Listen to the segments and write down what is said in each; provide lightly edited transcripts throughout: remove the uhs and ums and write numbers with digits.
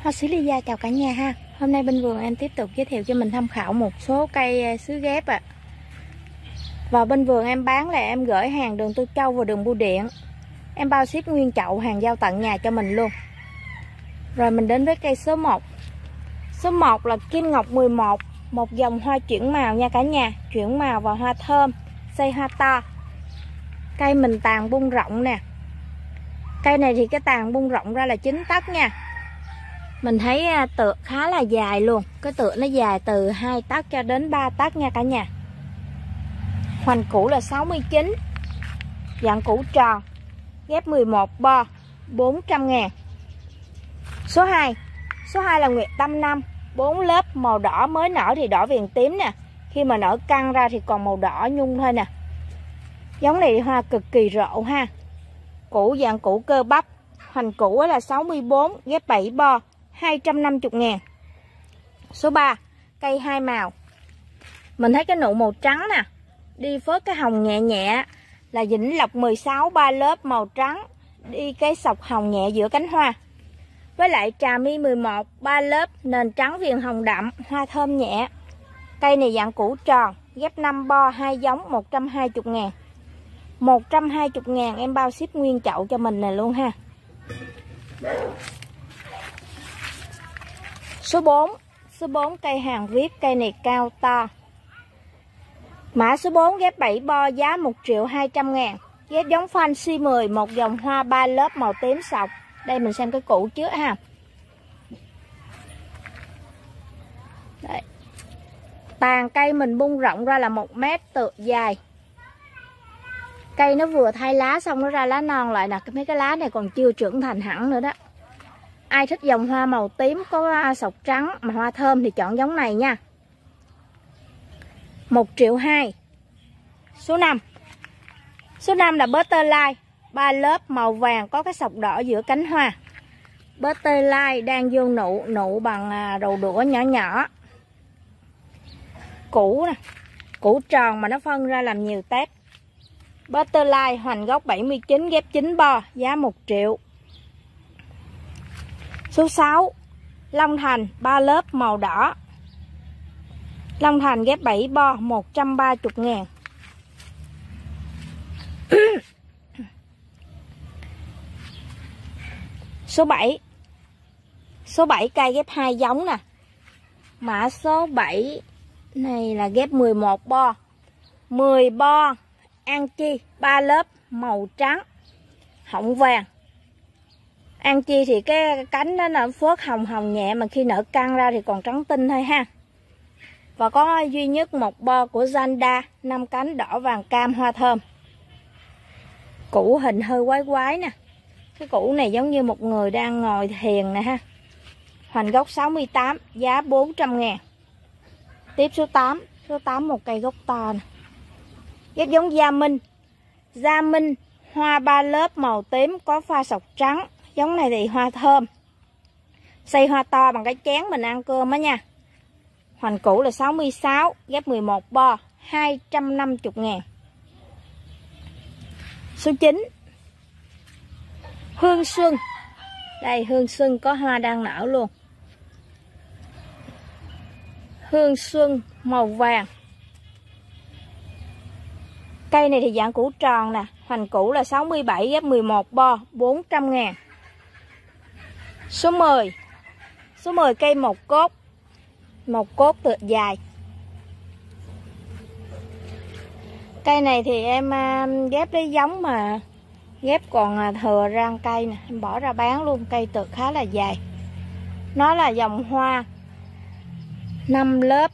Hoa Sĩ Ly chào cả nhà ha. Hôm nay bên vườn em tiếp tục giới thiệu cho mình tham khảo một số cây sứ ghép ạ. Và bên vườn em bán là em gửi hàng đường Tô Châu và đường Bưu Điện. Em bao ship nguyên chậu hàng giao tận nhà cho mình luôn. Rồi mình đến với cây số 1. Số 1 là Kim Ngọc 11, một dòng hoa chuyển màu nha cả nhà, chuyển màu và hoa thơm, xây hoa to. Cây mình tàn bung rộng nè. Cây này thì cái tàn bung rộng ra là 9 tấc nha. Mình thấy tựa khá là dài luôn. Cái tựa nó dài từ 2 tấc cho đến 3 tấc nha cả nhà. Hoành củ là 69, dạng củ tròn, ghép 11 bo, 400.000. Số 2. Số 2 là Nguyệt Tâm 5, 4 lớp, màu đỏ, mới nở thì đỏ viền tím nè. Khi mà nở căng ra thì còn màu đỏ nhung thôi nè. Giống này hoa cực kỳ rộ ha. Củ dạng củ cơ bắp. Hoành củ là 64, ghép 7 bo, 250.000. Số 3. Cây hai màu. Mình thấy cái nụ màu trắng nè, đi phớt cái hồng nhẹ nhẹ, là Vĩnh Lộc 16, 3 lớp màu trắng, đi cái sọc hồng nhẹ giữa cánh hoa. Với lại Trà My 11, 3 lớp, nền trắng viền hồng đậm, hoa thơm nhẹ. Cây này dạng củ tròn, ghép 5 bo, 2 giống, 120.000. 120.000 em bao ship nguyên chậu cho mình này luôn ha. Số 4. Số 4 cây hàng VIP, cây này cao to. Mã số 4 ghép 7 bo, giá 1.200.000. Ghép giống Fancy 10, một dòng hoa 3 lớp màu tím sọc. Đây mình xem cái củ trước ha. Đấy. Tàn cây mình bung rộng ra là 1 mét, tựa dài. Cây nó vừa thay lá xong nó ra lá non lại nè. Mấy cái lá này còn chưa trưởng thành hẳn nữa đó. Ai thích dòng hoa màu tím có sọc trắng mà hoa thơm thì chọn giống này nha. 1.200.000. Số 5. Số 5 là Butterfly, 3 lớp màu vàng, có cái sọc đỏ giữa cánh hoa. Butterfly đang vô nụ bằng đầu đũa nhỏ nhỏ. Củ nè, củ tròn mà nó phân ra làm nhiều tép. Butterfly hoành gốc 79, ghép 9 bo, giá 1 triệu. Số 6. Long Thành 3 lớp màu đỏ. Long Thành ghép 7 bo, 130.000. Số 7. Số 7 cây ghép 2 giống nè. Mã số 7 này là ghép 11 bo. 10 bo An Chi 3 lớp màu trắng, họng vàng. An Chi thì cái cánh nó nở phớt hồng hồng nhẹ, mà khi nở căng ra thì còn trắng tinh thôi ha. Và có duy nhất một bo của Zanda, 5 cánh đỏ vàng cam, hoa thơm. Củ hình hơi quái quái nè. Cái củ này giống như một người đang ngồi thiền nè ha. Hoành gốc 68, giá 400.000. Tiếp số 8. Số 8 một cây gốc to nè. Ghép giống Gia Minh. Gia Minh hoa 3 lớp màu tím, có pha sọc trắng. Giống này thì hoa thơm. Xây hoa to bằng cái chén mình ăn cơm á nha. Hoành củ là 66, ghép 11 bo, 250.000. Số 9. Hương Xuân. Đây, Hương Xuân có hoa đang nở luôn. Hương Xuân màu vàng. Cây này thì dạng củ tròn nè. Hoành củ là 67, ghép 11 bo, 400.000. Số 10. Số 10 cây một cốt. Một cốt tựa dài. Cây này thì em ghép lấy giống mà ghép còn thừa rang cây nè, em bỏ ra bán luôn. Cây tựa khá là dài. Nó là dòng hoa 5 lớp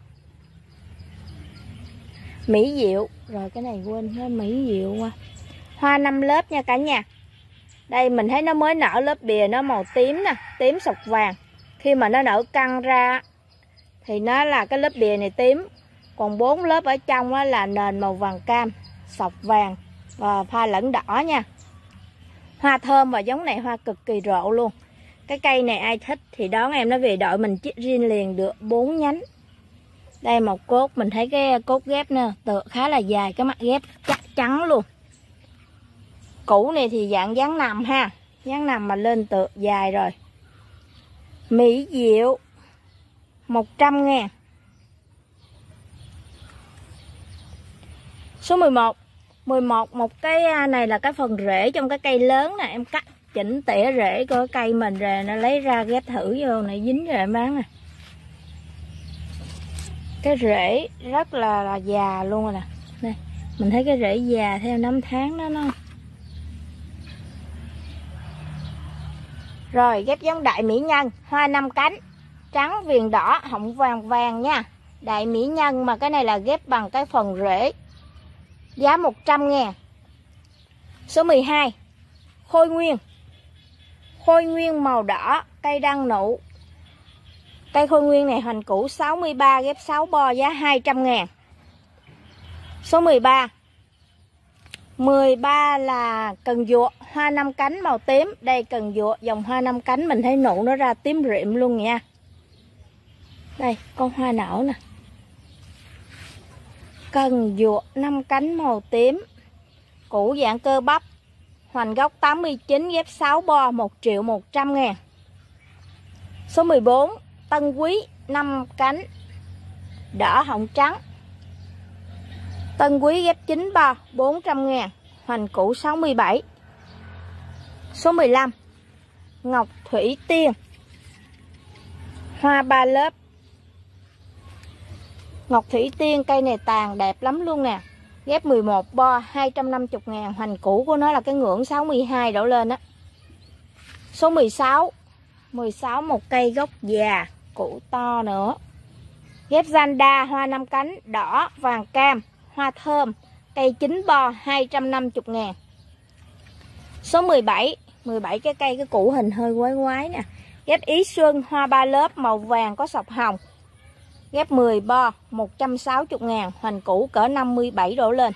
Mỹ Diệu. Rồi cái này quên nó Mỹ Diệu qua. Hoa 5 lớp nha cả nhà. Đây mình thấy nó mới nở lớp bìa nó màu tím nè, tím sọc vàng. Khi mà nó nở căng ra thì nó là cái lớp bìa này tím. Còn 4 lớp ở trong đó là nền màu vàng cam, sọc vàng và pha lẫn đỏ nha. Hoa thơm và giống này hoa cực kỳ rộ luôn. Cái cây này ai thích thì đón em nó về đội mình chích riêng liền được 4 nhánh. Đây một cốt, mình thấy cái cốt ghép nè, tựa khá là dài, cái mặt ghép chắc chắn luôn. Củ này thì dạng dáng nằm ha, dáng nằm mà lên tựa dài rồi. Mỹ Diệu 100.000. Số 11. 11 một cái này là cái phần rễ trong cái cây lớn nè, em cắt chỉnh tỉa rễ của cây mình rồi nó lấy ra ghép thử vô này, dính rồi em bán nè. Cái rễ rất là già luôn rồi nè. Đây, mình thấy cái rễ già theo năm tháng đó nó. Rồi ghép giống Đại Mỹ Nhân, hoa 5 cánh, trắng viền đỏ, họng vàng vàng nha. Đại Mỹ Nhân mà cái này là ghép bằng cái phần rễ. Giá 100.000. Số 12. Khôi Nguyên. Khôi Nguyên màu đỏ, cây đăng nụ. Cây Khôi Nguyên này hoành củ 63, ghép 6 bo, giá 200.000. Số 13. 13 là cần dụa, hoa 5 cánh màu tím. Đây cần dụa, dòng hoa 5 cánh mình thấy nụ nó ra tím rịm luôn nha. Đây, con hoa nở nè. Cần dụa 5 cánh màu tím. Củ dạng cơ bắp. Hoành gốc 89, ghép 6 bo, 1.100.000. Số 14. Tân Quý 5 cánh, đỏ họng trắng. Tân Quý ghép 9 bo, 400.000. Hoành củ 67. Số 15. Ngọc Thủy Tiên, hoa 3 lớp. Ngọc Thủy Tiên cây này tàn đẹp lắm luôn nè. Ghép 11 bo, 250.000. Hoành củ của nó là cái ngưỡng 62 đổ lên á. Số 16. 16 một cây gốc già, củ to nữa. Ghép Zanda, hoa 5 cánh, đỏ, vàng cam, hoa thơm. Cây 9 bo, 250.000. Số 17. 17 cái cây cái củ hình hơi quái quái nè. Ghép Ý Xuân, hoa 3 lớp, màu vàng có sọc hồng. Ghép 10 bo, 160.000. Hoành củ cỡ 57 đổ lên.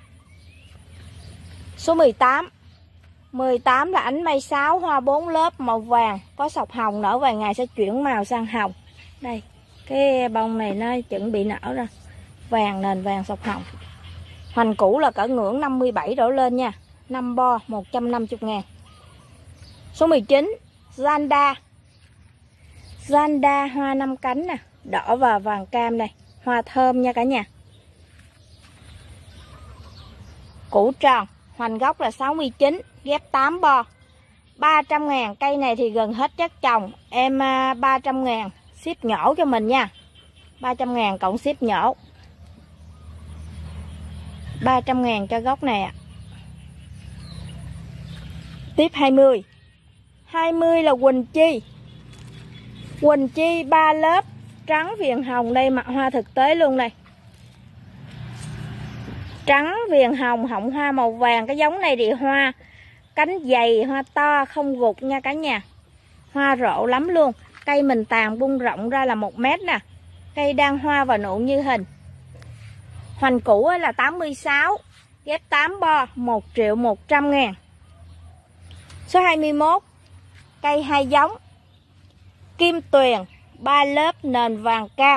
Số 18. 18 là ánh mây 6, hoa 4 lớp, màu vàng có sọc hồng, nở vài ngày sẽ chuyển màu sang hồng. Đây, cái bông này nó chuẩn bị nở ra. Vàng, nền vàng sọc hồng. Hoành củ là cỡ ngưỡng 57 đổ lên nha. 5 bo, 150.000. Số 19. Zanda. Zanda hoa 5 cánh nè, đỏ và vàng cam đây. Hoa thơm nha cả nhà. Củ tròn, hoành gốc là 69, ghép 8 bo, 300.000. Cây này thì gần hết chất trồng. Em 300.000 ship nhổ cho mình nha. 300.000 cộng ship nhổ. 300.000 cho gốc này ạ. Tiếp 20. 20 là Quỳnh Chi. Quỳnh Chi 3 lớp, trắng viền hồng. Đây mặt hoa thực tế luôn đây. Trắng viền hồng, họng hoa màu vàng. Cái giống này thì hoa cánh dày, hoa to, không gục nha cả nhà. Hoa rộ lắm luôn. Cây mình tàn bung rộng ra là 1 mét nè. Cây đang hoa và nụ như hình. Hoành củ là 86, ghép 8 bo, 1.100.000. Số 21. Cây 2 giống. Kim Tuyền 3 lớp, nền vàng cam.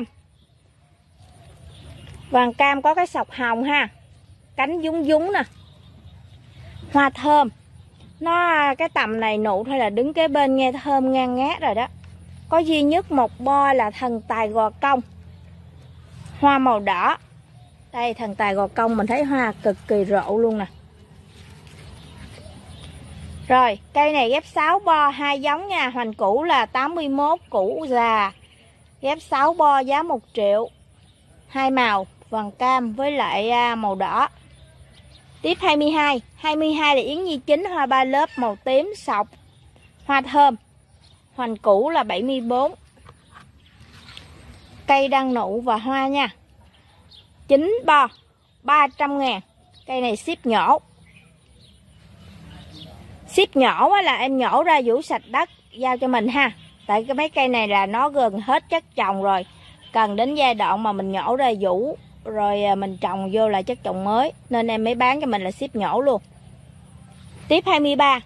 Vàng cam có cái sọc hồng ha. Cánh dúng dúng nè. Hoa thơm. Nó cái tầm này nụ thôi là đứng kế bên nghe thơm ngang ngát rồi đó. Có duy nhất một bo là thần tài gò công. Hoa màu đỏ. Đây thần tài gò công mình thấy hoa cực kỳ rộ luôn nè. Rồi cây này ghép 6 bo, 2 giống nha. Hoành củ là 81, củ già. Ghép 6 bo, giá 1 triệu. 2 màu vàng cam với lại màu đỏ. Tiếp 22. 22 là Yến Nhi Chính, hoa 3 lớp, màu tím sọc, hoa thơm. Hoành củ là 74. Cây đăng nụ và hoa nha. 9 bo, 300.000. Cây này ship nhổ. Ship nhổ là em nhổ ra vũ sạch đất giao cho mình ha. Tại cái mấy cây này là nó gần hết chất trồng rồi. Cần đến giai đoạn mà mình nhổ ra vũ rồi mình trồng vô lại chất trồng mới, nên em mới bán cho mình là ship nhổ luôn. Tiếp 23.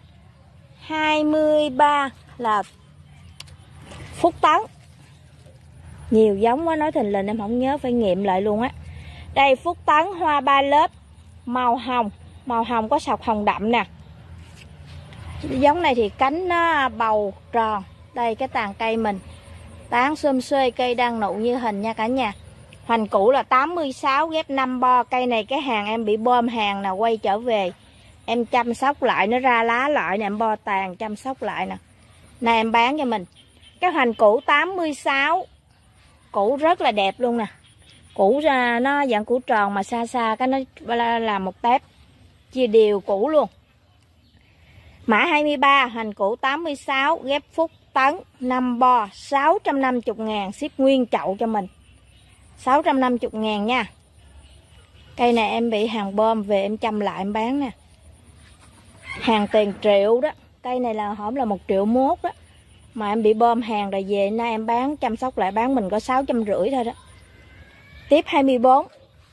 23 là Phúc Tấn. Nhiều giống quá nói thình lình em không nhớ, phải nghiệm lại luôn á. Đây Phúc Tấn hoa 3 lớp, màu hồng. Màu hồng có sọc hồng đậm nè. Giống này thì cánh nó bầu tròn, Đây cái tàn cây mình tán xum xuê, cây đang nụ như hình nha cả nhà. Hoành củ là 86 ghép 5 bo. Cây này cái hàng em bị bơm hàng nè, quay trở về em chăm sóc lại, nó ra lá lại nè, em bo tàn chăm sóc lại nè. Này em bán cho mình cái hoành củ 86. Củ rất là đẹp luôn nè. Củ ra nó dạng củ tròn mà xa xa cái nó là một tép chia đều củ luôn. Mã 23 hoành củ 86 ghép Phúc Tấn 5 bo 650.000, ship nguyên chậu cho mình 650.000 nha. Cây này em bị hàng bơm về em chăm lại em bán nè. Hàng tiền triệu đó. Cây này là hổm là 1,1 triệu đó. Mà em bị bơm hàng rồi về nay em bán chăm sóc lại bán mình có 650 thôi đó. Tiếp 24.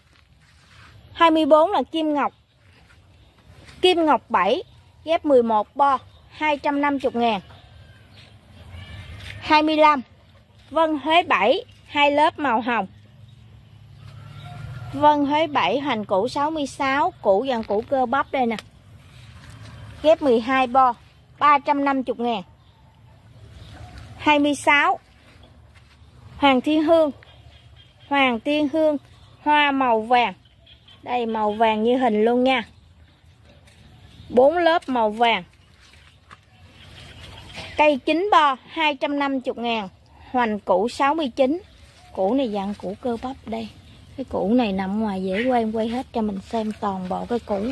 24 là kim ngọc. Kim ngọc 7 ghép 11 bo 250.000. 25 Vân Huế 7 hai lớp màu hồng. Vân Huế 7 hoành củ 66, củ dạng củ cơ bắp đây nè. Ghép 12 bo 350.000. 26 Hoàng Thiên Hương. Hoàng Thiên Hương hoa màu vàng. Đây màu vàng như hình luôn nha. 4 lớp màu vàng. Cây 9 bo 250.000. Hoành củ 69. Củ này dạng củ cơ bắp đây. Cái củ này nằm ngoài dễ quay, em quay hết cho mình xem toàn bộ cái củ.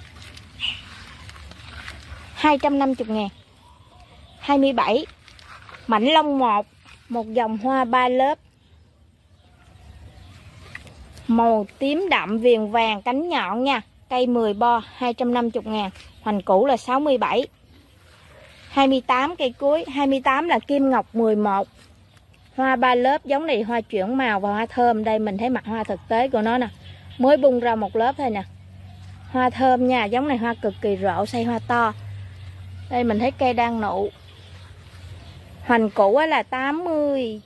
250.000. 27 Mảnh Long 1, một dòng hoa 3 lớp. Màu tím đậm viền vàng cánh nhọn nha. Cây 10 bo 250.000. Hoành củ là 67. 28 cây cuối. 28 là kim ngọc 11. Hoa 3 lớp, giống này hoa chuyển màu và hoa thơm. Đây mình thấy mặt hoa thực tế của nó nè. Mới bung ra một lớp thôi nè. Hoa thơm nha, giống này hoa cực kỳ rộ, xây hoa to. Đây mình thấy cây đang nụ. Hoành củ là 80.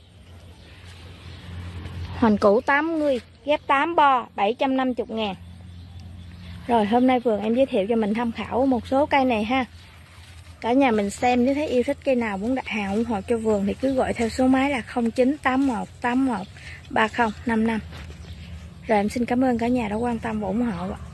Hoành củ 80 ghép 8 bo 750.000. Rồi hôm nay vườn em giới thiệu cho mình tham khảo một số cây này ha. Cả nhà mình xem nếu thấy yêu thích cây nào muốn đặt hàng ủng hộ cho vườn thì cứ gọi theo số máy là 0981 81 3055. Rồi em xin cảm ơn cả nhà đã quan tâm và ủng hộ ạ.